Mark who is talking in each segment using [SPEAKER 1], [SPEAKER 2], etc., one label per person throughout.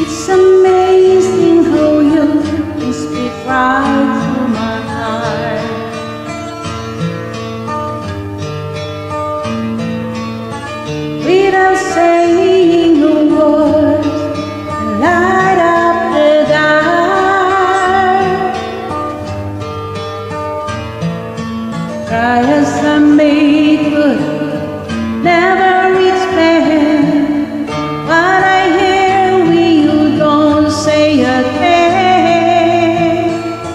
[SPEAKER 1] It's amazing how you can speak right through my heart. Without saying a word, you light up the dark. Try as I may, could never reach pain. But I hear when you don't say a thing.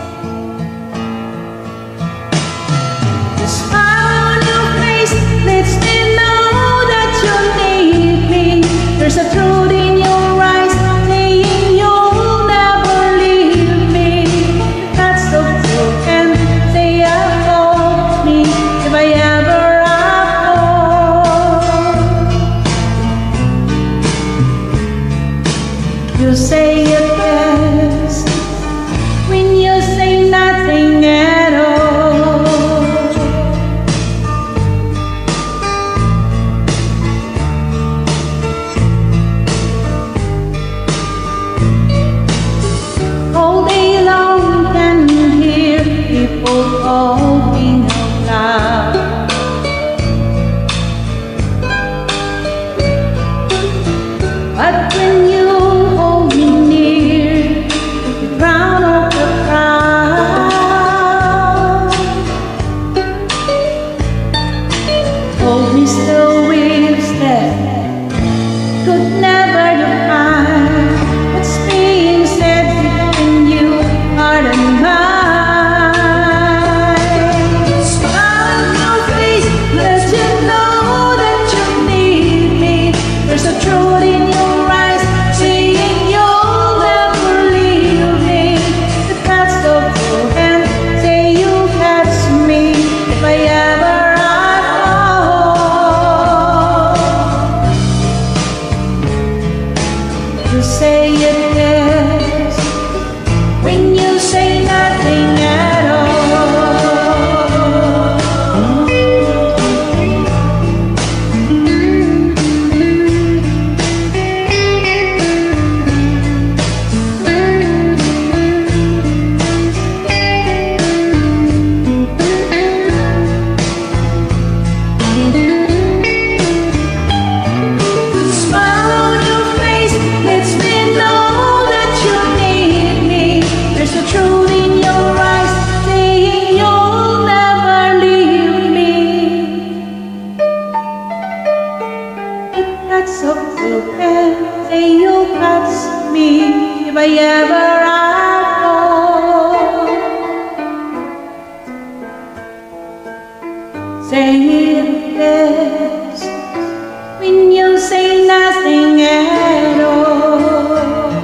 [SPEAKER 1] The smile on your face lets me know that you need me. There's a truth in your eyes saying you'll never leave me. That's so true, and say I'll call me if I ever you say it best when you say nothing at all. All day long can you hear people talking out loud? But when you hold me still with that could never define what's being said between you heart and mind. Smile on your face, let you know that you need me. There's a truth in your eyes saying you'll never leave me. If that's so true, and say you'll catch me if I ever you say it best when you say nothing at all. The smile on your face lets me know that you need me. There's a truth in your eyes saying you'll never leave me. If that's up to them, say you'll catch me if I ever fall. Say it best when you say nothing at all.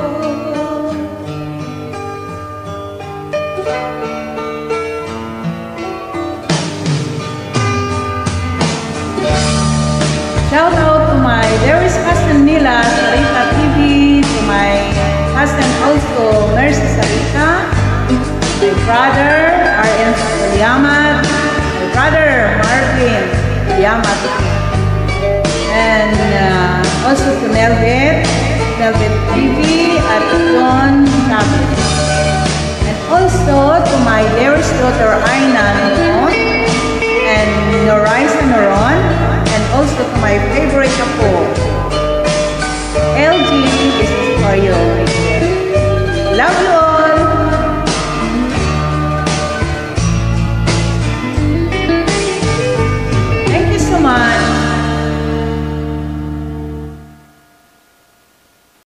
[SPEAKER 1] Shout out to my dearest cousin Nila, Sarita TV, to my cousin also, Nurse Sarita, my brother, RN Collamat, my brother, Marvin Collamat, and also to Melvin TV at John Cabin. And also to my dearest daughter Aina Noron and Noraisa Noron, and also to my favorite couple, LG, this is for you. Love you